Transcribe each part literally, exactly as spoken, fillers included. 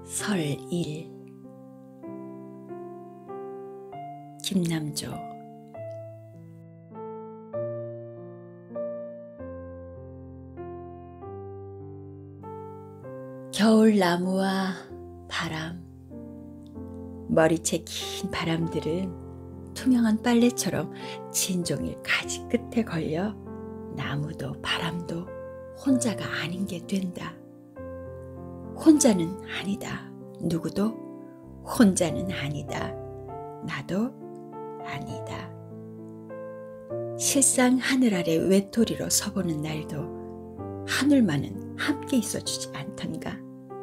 설일. 김남조. 겨울 나무와 바람. 머리채 긴 바람들은 투명한 빨래처럼 진종일 가지 끝에 걸려 나무도 바람도 혼자가 아닌 게 된다. 혼자는 아니다. 누구도 혼자는 아니다. 나도 아니다. 실상 하늘 아래 외톨이로 서보는 날도 하늘만은 함께 있어주지 않던가.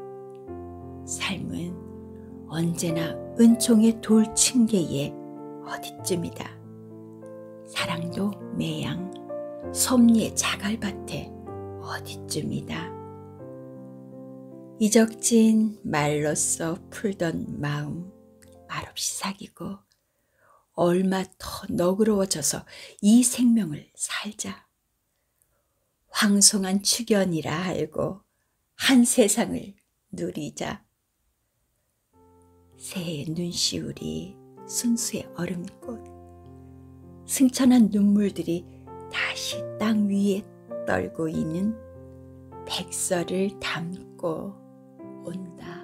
삶은 언제나 은총의 돌층계에 어디쯤이다. 사랑도 매양 섭리의 자갈밭에 어디쯤이다. 이적진 말로써 풀던 마음 말없이 사귀고 얼마 더 너그러워져서 이 생명을 살자. 황송한 축연이라 알고 한 세상을 누리자. 새의 눈시울이 순수의 얼음꽃, 승천한 눈물들이 다시 땅 위에 떨고 있는 백설을 담고 온다.